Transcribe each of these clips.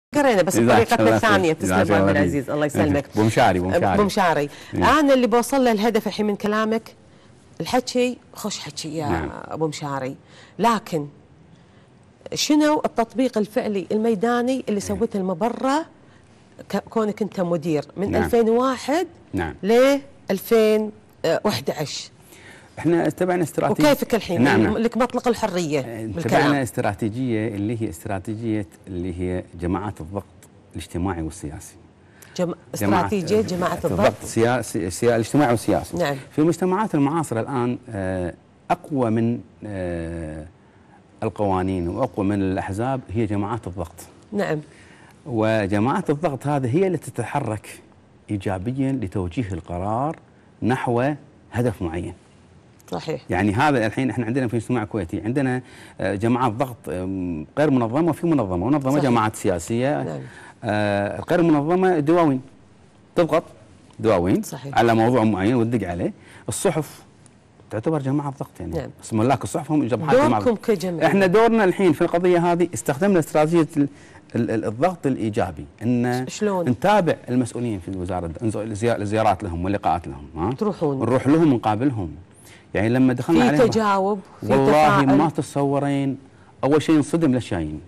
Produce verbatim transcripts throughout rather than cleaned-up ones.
قرينا بس بطريقتنا الثانيه. تسلم عبد العزيز، الله يسلمك. بومشاري بومشاري بومشاري انا اللي بوصل له الهدف الحين من كلامك، الحكي خوش حكي يا نعم. ابو مشاري، لكن شنو التطبيق الفعلي الميداني اللي سويته المبره كونك انت مدير من نعم. ألفين وواحد نعم ل ألفين وأحد عشر؟ احنا اتبعنا استراتيجيه. وكيفك الحين نعم نعم. لك مطلق الحريه بالكلام. اتبعنا استراتيجيه اللي هي استراتيجيه اللي هي جماعات الضغط الاجتماعي والسياسي. جم... استراتيجيه جماعه الضغط السياسي سيا... الاجتماعي والسياسي. نعم. في المجتمعات المعاصره الان اقوى من القوانين واقوى من الاحزاب هي جماعات الضغط. نعم. وجماعات الضغط هذه هي اللي تتحرك ايجابيا لتوجيه القرار نحو هدف معين. صحيح. يعني هذا الحين احنا عندنا في المجتمع الكويتي عندنا جماعات ضغط غير منظمه وفي منظمه، منظمه صحيح. جماعات سياسيه. نعم. آه غير منظمه دواوين تضغط دواوين صحيح. على موضوع معين وتدق عليه. الصحف تعتبر جماعه ضغط يعني. نعم. بس ملاك الصحف هم جماعات دوركم جماعة. كجماعه احنا دورنا الحين في القضيه هذه استخدمنا استراتيجيه الضغط الايجابي ان شلون؟ نتابع المسؤولين في الوزاره، الزيارات لهم واللقاءات لهم، ها تروحون نروح لهم نقابلهم. يعني لما دخلنا في عليهم تجاوب في والله تفاعل. ما تتصورين. اول شيء انصدم ليش جايين.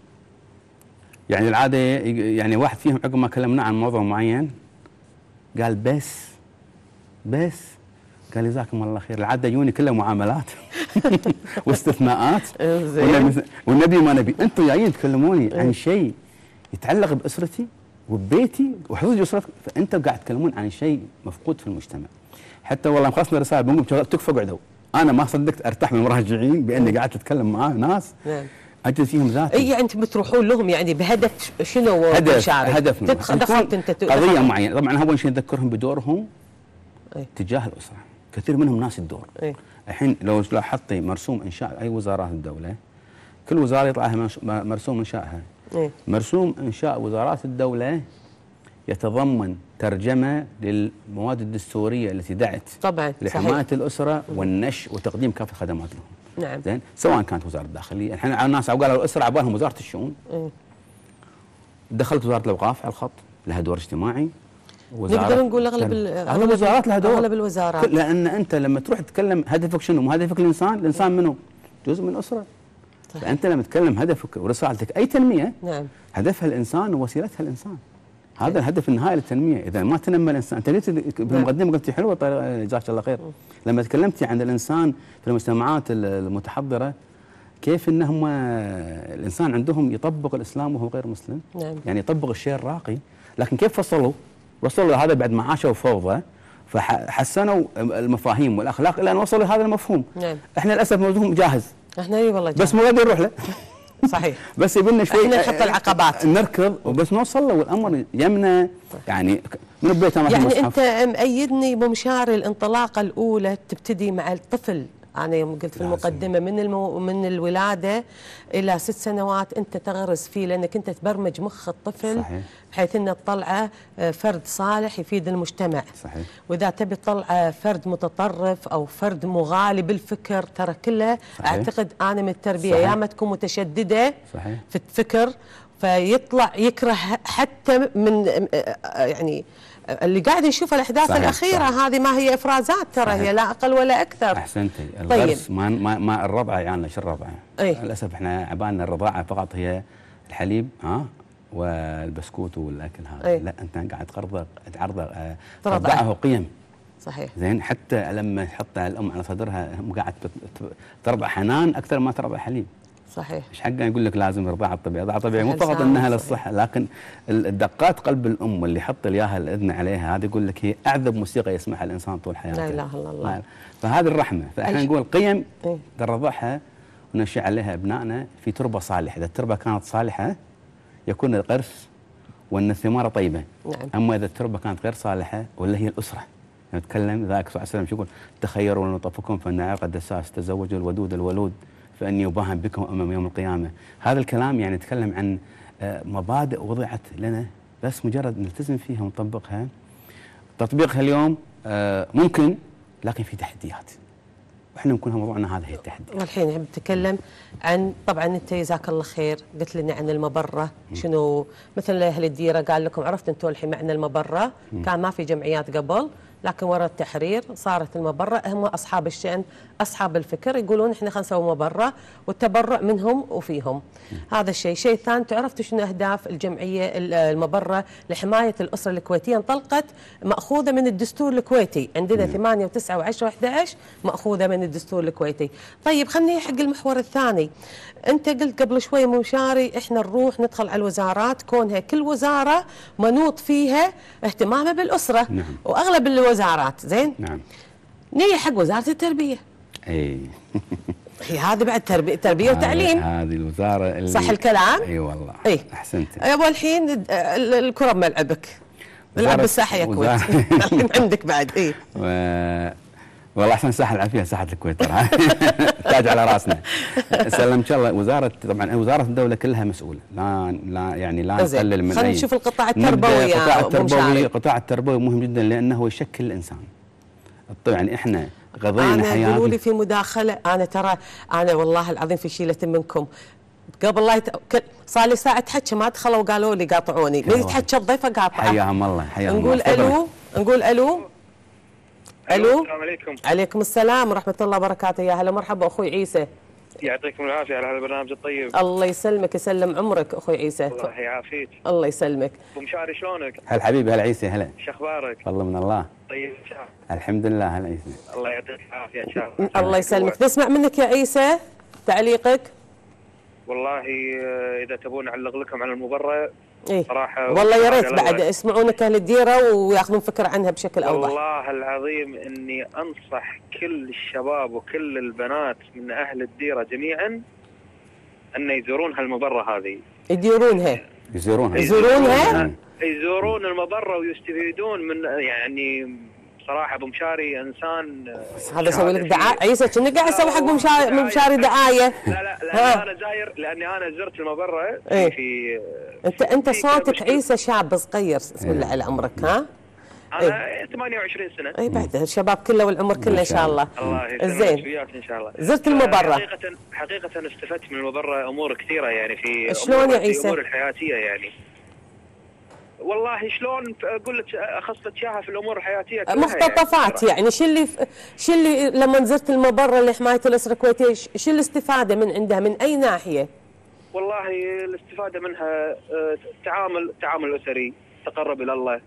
يعني العاده يعني واحد فيهم عقب ما كلمناه عن موضوع معين قال بس بس قال جزاكم الله خير. العاده يجوني كلها معاملات واستثناءات والنبي ما نبي. انتم جايين تكلموني عن شيء يتعلق باسرتي وببيتي وحفظ اسرتي، فانتم قاعد تكلمون عن شيء مفقود في المجتمع. حتى والله مخلصنا رسائل بنقول تكفى قعدوا. انا ما صدقت ارتاح من المراجعين باني قاعد اتكلم معاه ناس نعم اجد فيهم ذاتي. اي يعني انتم بتروحون لهم يعني بهدف شنو؟ هدف هدف دخلت انت قضيه معينه. طبعا اول شيء نذكرهم بدورهم أي. تجاه الاسره. كثير منهم ناس الدور. أي. الحين لو لاحظتي مرسوم انشاء اي وزارات الدوله، كل وزاره يطلع لها مرسوم انشائها. أي. مرسوم انشاء وزارات الدوله يتضمن ترجمه للمواد الدستوريه التي دعت طبعا لحمايه صحيح. الاسره والنشء وتقديم كافه الخدمات لهم. نعم. زين سواء كانت وزاره الداخليه، الحين الناس قالوا الاسره على بالهم وزاره الشؤون. أي. دخلت وزاره الاوقاف على الخط لها دور اجتماعي. نقدر نقول اغلب اغلب الوزارات لها دور. اغلب الوزارات لان انت لما تروح تتكلم هدفك شنو؟ مو هدفك الانسان، الانسان منه جزء من الاسره. صحيح. فانت لما تتكلم هدفك ورسالتك اي تنميه نعم هدفها الانسان ووسيلتها الانسان. هذا أي. الهدف النهائي للتنميه. اذا ما تنمى الانسان، انت ليش بالمقدمه قلتي حلوه جزاك الله خير. م. لما تكلمتي عن الانسان في المجتمعات المتحضره كيف انهم الانسان عندهم يطبق الاسلام وهو غير مسلم. نعم. يعني يطبق الشيء الراقي، لكن كيف فصلوا؟ وصلوا هذا بعد ما عاشوا فوضى فحسنوا المفاهيم والاخلاق الى ان وصلوا هذا المفهوم. نعم. احنا للاسف موضوعهم جاهز. احنا اي والله جاهز. بس مو قادرين نروح له. صحيح. بس يبينا شوي احنا نحط العقبات نركض وبس نوصل له والامر يمنا. يعني من بيت ما يعني انت مأيدني بمشاري الانطلاقه الاولى تبتدي مع الطفل. أنا يوم قلت في المقدمة من المو من الولادة إلى ست سنوات أنت تغرس فيه، لأنك أنت تبرمج مخ الطفل. صحيح. بحيث أنه تطلعه فرد صالح يفيد المجتمع. صحيح. وإذا تبي تطلعه فرد متطرف أو فرد مغالي بالفكر ترى كله. صحيح. أعتقد أنا من التربية يا ما تكون متشددة. صحيح. في الفكر فيطلع يكره حتى من يعني اللي قاعد نشوف الاحداث صحيح. الاخيره صحيح. هذه ما هي افرازات ترى صحيح. هي لا اقل ولا اكثر. احسنتي. الغرس طيب. ما ما, ما الرضعه يعني شو الرضعه؟ للاسف احنا عبالنا الرضاعه فقط هي الحليب ها والبسكوت والاكل هذا. لا انت قاعد تقرض تعرض ترضعه قيم. صحيح. زين حتى لما تحطها الام على صدرها قاعد ترضع حنان اكثر ما ترضع حليب. صحيح. ايش حقه يقول لك لازم الرضاعه الطبيعيه، الرضاعه الطبيعيه مو فقط انها للصحه، لكن الدقات قلب الام واللي يحط اياها الاذن عليها هذه يقول لك هي اعذب موسيقى يسمعها الانسان طول حياته. لا اله الا الله. فهذه الرحمه، فاحنا نقول قيم نرضعها وننشئ عليها ابنائنا في تربه صالحه، اذا التربه كانت صالحه يكون الغرس وان الثمار طيبه. نعم. اما اذا التربه كانت غير صالحه ولا هي الاسره. نتكلم ذاك صلى الله عليه وسلم شو يقول؟ تخيروا لنطفكم فان عرق الدساس تزوجوا الودود الولود فاني اباهم بكم امام يوم القيامه. هذا الكلام يعني يتكلم عن مبادئ وضعت لنا بس مجرد نلتزم فيها ونطبقها. تطبيقها اليوم ممكن لكن في تحديات. واحنا نكون موضوعنا هذا هي التحدي. والحين عم بتكلم عن طبعا انت جزاك الله خير قلت لنا عن المبره، شنو مثل اهل الديره قال لكم عرفت انتم الحين معنى المبره، كان ما في جمعيات قبل لكن وراء التحرير صارت المبره، هم اصحاب الشأن اصحاب الفكر يقولون احنا خلينا نسوي مبره والتبرع منهم وفيهم. هذا الشيء، شيء ثاني تعرفتوا شنو اهداف الجمعيه المبره لحمايه الاسره الكويتيه؟ انطلقت ماخوذه من الدستور الكويتي، عندنا ثمانية وتسعة وعشرة وأحد عشر ماخوذه من الدستور الكويتي. طيب خليني حق المحور الثاني، انت قلت قبل شوي مشاري احنا نروح ندخل على الوزارات كونها كل وزاره منوط فيها اهتمامها بالاسره. نعم. واغلب الوزارات زين. نعم. نيجي حق وزاره التربيه. اي هي هذه بعد تربيه تربيه وتعليم. هذه الوزاره اللي صح الكلام؟ اي والله. اي احسنت. يابا الحين الكره بملعبك. العب بالساحه يا كويت. الحين عندك بعد اي. و... والله احسن ساحه العب فيها ساحه الكويت ترى. تاج على راسنا. سلمك الله. وزاره طبعا وزاره الدوله كلها مسؤوله، لا لا يعني لا نقلل من اي. خلينا نشوف القطاع التربوي. القطاع التربوي القطاع التربوي مهم جدا لانه هو يشكل الانسان. يعني احنا قضينا حياتنا. انا قولوا لي في مداخله، انا ترى انا والله العظيم في شيله منكم قبل لا يت... صار لي ساعه حكي ما دخلوا وقالوا لي قاطعوني، من يتحكى الضيفه قاطعه. حياهم الله حياهم نقول الله. الو نقول الو الو. السلام عليكم. عليكم السلام ورحمه الله وبركاته. يا هلا مرحبا اخوي عيسى. يعطيكم العافيه على هذا البرنامج الطيب. الله يسلمك يسلم عمرك اخوي عيسى. الله يعافيك. الله يسلمك. ابو مشاري شلونك؟ هلا حبيبي. هلا عيسى. هلا شو اخبارك؟ والله من الله. طيب ان شاء الله. الحمد لله. هلا عيسى. الله يعطيك العافيه ان شاء الله. الله يسلمك. نسمع منك يا عيسى تعليقك. والله اذا تبون اعلق لكم على المبره إيه؟ صراحه والله يا ريت بعد يسمعونك اهل الديره وياخذون فكره عنها بشكل اوضح. والله العظيم اني انصح كل الشباب وكل البنات من اهل الديره جميعا ان يزورون هالمبره هذه. يديرونها. يزورونها. يزورونها. يزورون المبره ويستفيدون من يعني صراحه ابو مشاري انسان. هذا اسوي لك دعايه عيسى كأنك قاعد اسوي حق ابو مشاري مشاري دعايه. لا لا لا انا زاير لاني انا زرت المبره ايه؟ في انت انت صوتك عيسى شاب صغير بسم الله على عمرك. ها انا ايه؟ ثمانية وعشرين سنه. اي بعد الشباب كله والعمر كله ان شاء الله. الله زين. وياك ان شاء الله. زرت المبره. حقيقه حقيقه استفدت من المبره امور كثيره يعني في شلون يا عيسى؟ الامور الحياتيه يعني. والله شلون اقول لك اخصت اياها في الامور الحياتيه كلها مقتطفات يعني, يعني شو اللي شو اللي لما زرت المبره لحمايه الاسره الكويتيه شو الاستفاده من عندها من اي ناحيه؟ والله الاستفاده منها تعامل تعامل اسري، تقرب الى الله،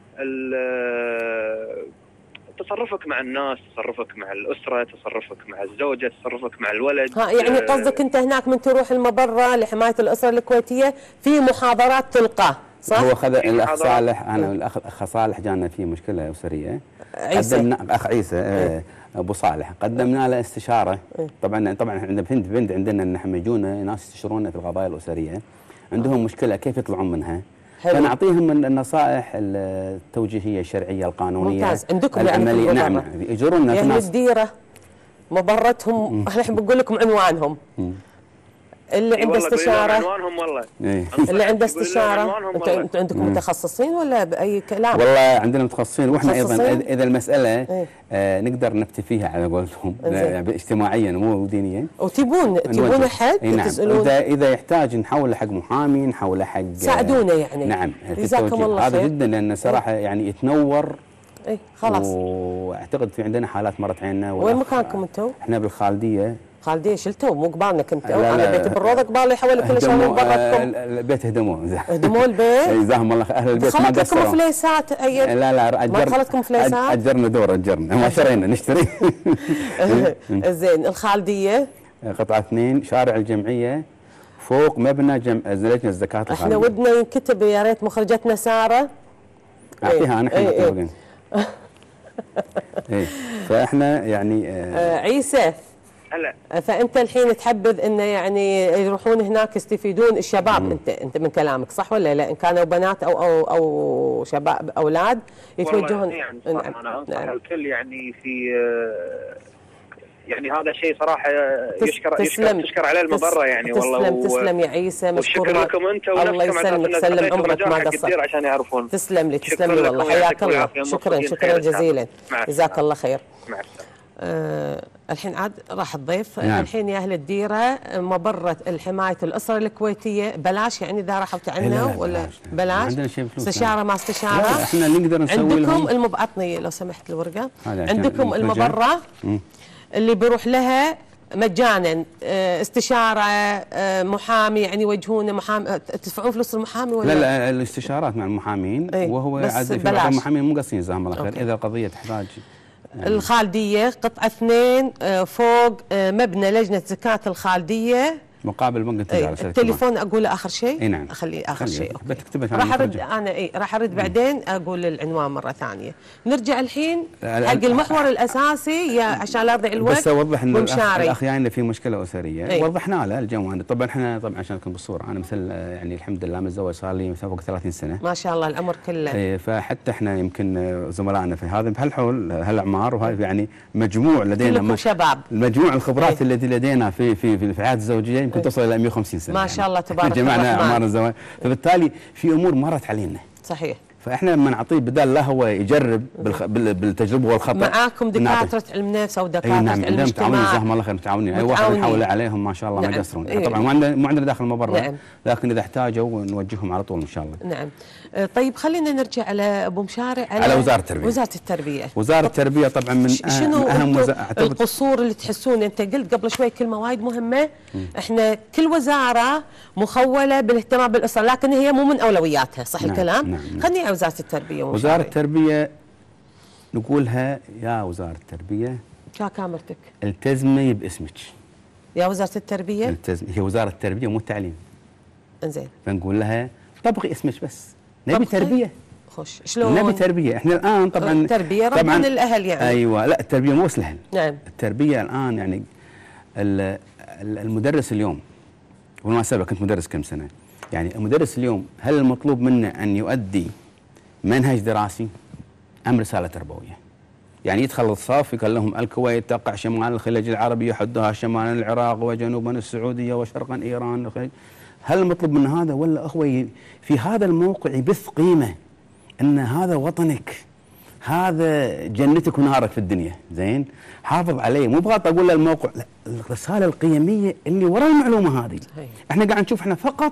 تصرفك مع الناس، تصرفك مع الاسره، تصرفك مع الزوجه، تصرفك مع الولد. ها يعني قصدك انت هناك من تروح المبره لحمايه الاسره الكويتيه في محاضرات تلقى صح؟ هو خذ الاخ صالح. انا والاخ الاخ صالح جانا في مشكله اسريه. عيسى. قدمنا اخ عيسى اه ابو صالح قدمنا له استشاره. طبعا طبعا عندنا بنت بنت عندنا ان احنا يجونا ناس يستشيرونا في القضايا الاسريه، عندهم مشكله كيف يطلعون منها. فنعطيهم النصائح التوجيهيه الشرعيه القانونيه. ممتاز. عندكم العمليه. يعني نعم يجرونا في ناس الديره مبرتهم. احنا بنقول لكم عنوانهم. اللي عنده استشاره عنوانهم والله. إيه؟ اللي عنده استشاره. انتم عندكم متخصصين ولا باي كلام؟ والله عندنا متخصصين واحنا متخصصين؟ ايضا اذا المساله إيه؟ آه نقدر نفتي فيها على قولتهم يعني اجتماعيا مو دينيا. وتبون تبون احد نعم. تسالون اذا اذا يحتاج نحوله حق محامي نحوله حق ساعدونا يعني. نعم. جزاكم الله هذا خير. جدا لان صراحه يعني يتنور. اي خلاص. واعتقد في عندنا حالات مرت عيننا. وين مكانكم انتم؟ احنا بالخالديه. خالدية شلتوا مو قبالنا كنت. انا بيتي بالروضه قبالي يحول كل شيء من برتكم. البيت هدموه. هدموه البيت؟ جزاهم الله اهل البيت ما قصروا. خلتكم فليسات اي. لا لا ما خلتكم فليسات؟ اجرنا دور اجرنا ما شرينا نشتري. زين الخالديه قطعه اثنين شارع الجمعيه فوق مبنى جم... لجنه الزكاه الخارجيه. احنا ودنا ينكتب يا ريت مخرجتنا ساره. اعطيها انا احنا ايه ايه فاحنا يعني آه عيسى. هلا. فانت الحين تحبذ انه يعني يروحون هناك يستفيدون الشباب. مم. انت انت من كلامك صح ولا لا؟ ان كانوا بنات او او او شباب اولاد يتوجهون. يعني صراحه انا انصح الكل يعني في يعني هذا شيء صراحه يشكر يشكر تشكر عليه المبره يعني والله. تسلم تسلم يا عيسى مشكور لكم انت ونفسكم. الله يسلمك سلم عمرك ما قصرت عشان يعرفون. تسلم لي تسلم لي والله حياك الله. شكرا شكرا جزيلا. جزاك الله خير. مع السلامه. آه الحين عاد راح تضيف. نعم. الحين يا اهل الديره مبره الحمايه الاسره الكويتيه بلاش، يعني اذا راحوا تعنوا ولا بلاش؟ عندنا شيء فلوس. استشاره ما استشاره؟ لا احنا اللي نقدر نسوي عندكم لهم المب... عطني لو سمحت الورقه. عندكم المبره مم. اللي بيروح لها مجانا استشاره محامي، يعني يوجهونه محامي، تدفعون فلوس المحامي ولا لا؟ لا الاستشارات مع المحامين ايه وهو عاد في بعض المحامين مو قاصين جزاهم الله خير. اذا القضيه تحتاج يعني الخالديه قطعه اثنين فوق مبنى لجنه زكاه الخالديه مقابل بنك التجاره. ايه التليفون اقوله اخر شيء؟ اي نعم اخليه اخر شيء. بتكتبه راح ارد انا اي راح ارد بعدين اقول العنوان مره ثانيه. نرجع الحين حق المحور الاساسي يا عشان لا يضيع الوقت. بس اوضح ان الاخ يعني في مشكله اسريه ايه؟ وضحنا له الجوانب. طبعا احنا طبعا عشان نكون بالصوره انا مثل يعني الحمد لله متزوج صار لي مثل فوق ثلاثين سنه ما شاء الله العمر كله. ايه فحتى احنا يمكن زملائنا في هذا بهالحول هالاعمار وهاي يعني مجموع لدينا كلكم شباب مجموع الخبرات ايه؟ التي لدينا في في في الحياه الزوجيه يمكن تصل الى مئة وخمسين سنه ما شاء الله تبارك الله. جمعنا اعمار الزواج فبالتالي في امور مرت علينا. صحيح. فاحنا لما نعطيه بدال لا هو يجرب بالتجربه والخطا. معاكم دكاتره علم نفس او دكاتره نعم علم اجتماع. جزاهم الله خير متعاونين. اي واحد نحاول عليهم ما شاء الله نعم. ما يقصرون. ايه؟ طبعا مو عندنا مو عندنا داخل المبرر نعم. لكن اذا احتاجوا نوجههم على طول ان شاء الله. نعم. طيب خلينا نرجع على ابو مشارع على, على وزاره التربيه. وزاره التربيه. وزاره التربيه طبعا من شنو اهم القصور اللي تحسون؟ انت قلت قبل شوي كلمه وايد مهمه. م. احنا كل وزاره مخوله بالاهتمام بالاسره لكن هي مو من اولوياتها، صح نعم. الكلام؟ نعم. نعم. خليني على وزاره التربيه ومشارع. وزاره التربيه نقولها يا وزاره التربيه شا كامرتك التزمي باسمك يا وزاره التربيه. التزمي هي وزاره التربيه مو التعليم. انزين فنقول لها طبقي اسمك بس. نبي تربيه. خوش شلون؟ نبي تربيه. احنا الان طبعا التربيه ربا الاهل يعني. ايوه لا التربيه مو بس الاهل. نعم. التربيه الان يعني المدرس اليوم بالمناسبه كنت مدرس كم سنه. يعني المدرس اليوم هل المطلوب منه ان يؤدي منهج دراسي ام رساله تربويه؟ يعني يدخل الصف يقول لهم الكويت تقع شمال الخليج العربي يحدها شمال العراق وجنوبا السعوديه وشرقا ايران. هل المطلوب من هذا ولا هو في هذا الموقع يبث قيمه ان هذا وطنك هذا جنتك ونارك في الدنيا زين حافظ عليه. مو بغلط اقول له الموقع لا الرساله القيميه اللي وراء المعلومه هذه. احنا قاعد نشوف احنا فقط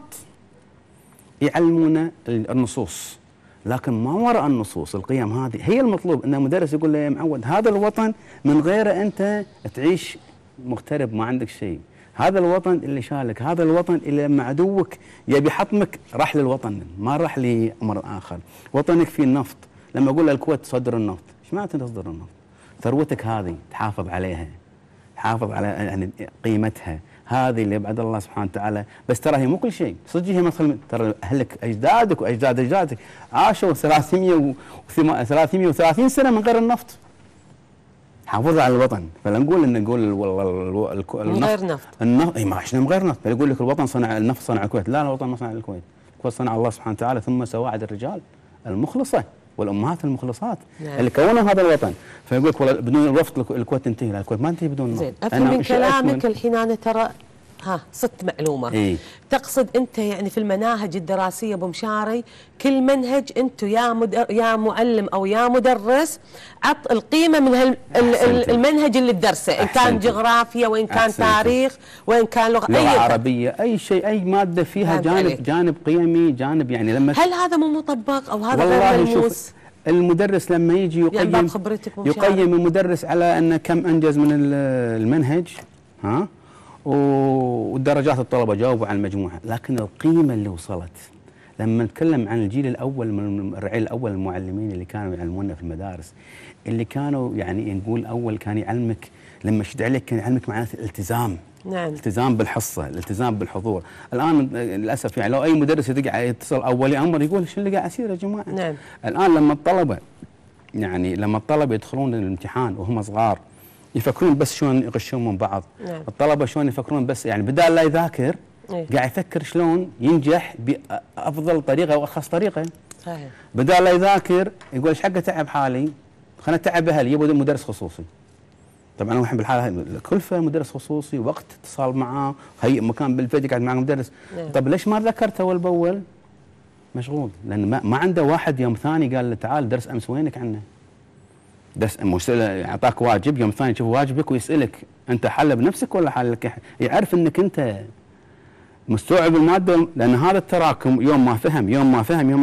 يعلمونا النصوص لكن ما وراء النصوص القيم هذه هي المطلوب. ان المدرس يقول له يا معود هذا الوطن من غيره انت تعيش مغترب ما عندك شيء. هذا الوطن اللي شالك، هذا الوطن اللي لما عدوك يبي يحطمك راح للوطن ما راح لامر اخر. وطنك فيه النفط. لما اقول الكويت تصدر النفط، ايش معناته تصدر النفط؟ ثروتك هذه تحافظ عليها، تحافظ على يعني قيمتها، هذه اللي بعد الله سبحانه وتعالى. بس ترى هي مو كل شيء، صدق هي مثل ترى اهلك اجدادك واجداد اجدادك عاشوا ثلاثمئة وثلاثين سنه من غير النفط. حافظ على الوطن. فنقول ان نقول والله من غير نفط. النفط اي ما عشنا من غير نفط. فيقول لك الوطن صنع النفط صنع الكويت. لا الوطن ما صنع الكويت. الكويت صنع الله سبحانه وتعالى ثم سواعد الرجال المخلصه والامهات المخلصات نعم. اللي كونوا هذا الوطن. فيقول لك والله بدون النفط الكويت تنتهي. لا الكويت ما تنتهي بدون النفط. زين افهم من كلامك الحين انا ترى ها صدت معلومه. إيه؟ تقصد انت يعني في المناهج الدراسيه ابو مشاري كل منهج انتم يا مدر يا معلم او يا مدرس عط القيمه من هال المنهج اللي تدرسه ان كان جغرافيا وان كان أحسنت. تاريخ وان كان لغه لغه أي عربيه اي شيء اي ماده فيها جانب عليك. جانب قيمي جانب يعني لما هل هذا مو مطبق او هذا غير ملموس؟ المدرس لما يجي يقيم يعني خبرتك يقيم المدرس على انه كم انجز من المنهج ها ودرجات الطلبه جاوبوا على المجموعه. لكن القيمه اللي وصلت لما نتكلم عن الجيل الاول من الرعيل الاول المعلمين اللي كانوا يعلمونا في المدارس اللي كانوا يعني نقول اول كان يعلمك لما يشد عليك كان يعلمك معناته الالتزام. نعم. الالتزام بالحصه، الالتزام بالحضور. الان للاسف يعني لو اي مدرس يدق يتصل اولي امر يقول شو اللي قاعد يصير يا جماعه؟ نعم. الان لما الطلبه يعني لما الطلبه يدخلون الامتحان وهم صغار يفكرون بس شلون يغشون من بعض. نعم. الطلبه شلون يفكرون بس يعني بدال لا يذاكر إيه؟ قاعد يفكر شلون ينجح بافضل طريقه وارخص طريقه. صحيح. بدال لا يذاكر يقول ايش حقه تعب حالي خلينا اتعب اهلي يبغى مدرس خصوصي. طبعا هو الحين بالحاله كلفه مدرس خصوصي وقت اتصال معاه هيئ مكان بالبيت يقعد معك مدرس. نعم. طب ليش ما ذكرته اول باول؟ مشغول لان ما, ما عنده واحد يوم ثاني قال له تعال درس امس وينك عنه؟ دس مسألة يعطاك واجب، يوم ثاني يشوف واجبك ويسألك أنت حله بنفسك ولا حلك، يعرف أنك أنت مستوعب المادة، لأن هذا التراكم يوم ما فهم يوم ما فهم يوم